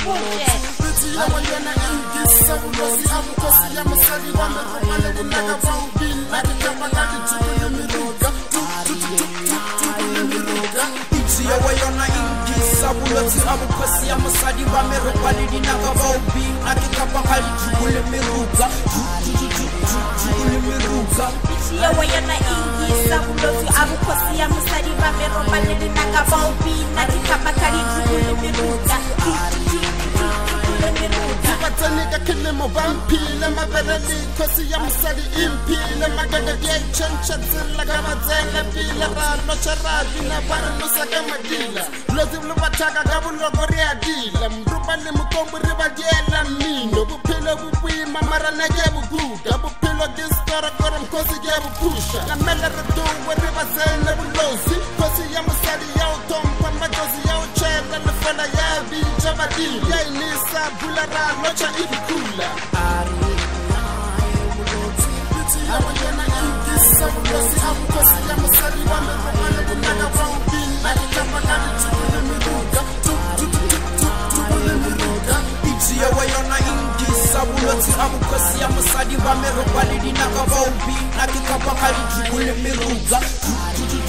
Buje Yawa yana ingisa ulozi abukosi ya masali wame rumane unaga waubin Laki kama kaki chukuli miruga Chukuli miruga Yawa yana ingisa ulozi abukosi ya masali wame rumane unaga waubin Laki kama kaki chukuli miruga Chukuli miruga Yawa yana ingisa ulozi abukosi ya masali wame rumane unaga waubin Laki kama kaki chukuli miruga Tanika kilimo vampile mavereli kosi ya msali impile magaga gye chencha zilla gamazela bila ralo charabi na barno saka madila lozi lubataka gabulogori adila mrubali mukombo ribajela nino bupilo bubwima mara nage buguda bupilo distora kora mkosi gye bupusha ngamela redu weribazela bulozi kosi ya msali ya utompa majozi ya uchela lefela ya vinja badila ya inisa bulara locha ibikula Yawa yana ingisa ulozi abukosi ya masali wame rumane unaga waubin Laki kama kani chukuli miruga Chukuli miruga Yawa yana ingisa ulozi abukosi ya masali wame rumane unaga waubin Laki kama kani chukuli miruga